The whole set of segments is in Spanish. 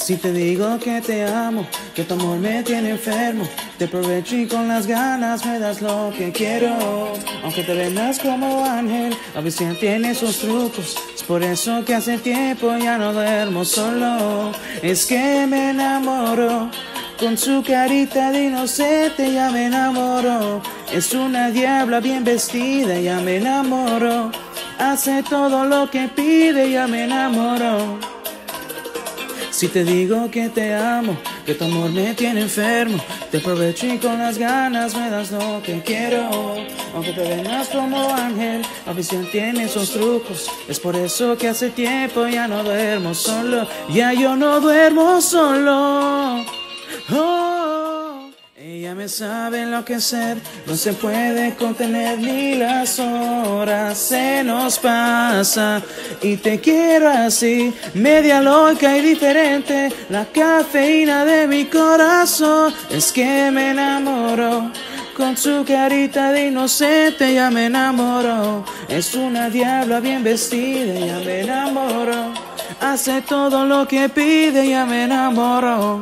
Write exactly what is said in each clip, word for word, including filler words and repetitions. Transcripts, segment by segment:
Si te digo que te amo, que tu amor me tiene enfermo, te aprovecho y con las ganas me das lo que quiero. Aunque te vendas como ángel, a veces tiene sus trucos. Es por eso que hace tiempo ya no duermo solo. Es que me enamoro, con su carita de inocente ya me enamoro. Es una diabla bien vestida, ya me enamoro. Hace todo lo que pide, ya me enamoro. Si te digo que te amo, que tu amor me tiene enfermo, te aprovecho y con las ganas me das lo que quiero. Aunque te vengas como ángel, a veces tiene esos trucos. Es por eso que hace tiempo ya no duermo solo. Ya yo no duermo solo. Oh, ella me sabe enloquecer, no se puede contener ni las horas se nos pasa. Y te quiero así, media loca y diferente, la cafeína de mi corazón. Es que me enamoro, con su carita de inocente ya me enamoro. Es una diabla bien vestida, ya me enamoro. Hace todo lo que pide, ya me enamoro.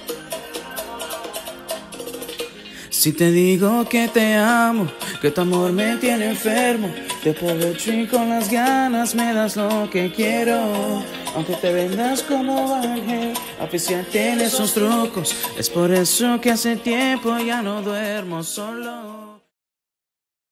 Si te digo que te amo, que tu amor me tiene enfermo, te aprovecho y con las ganas me das lo que quiero. Aunque te vendas como ángel, oficial tiene sus trucos. Es por eso que hace tiempo ya no duermo solo.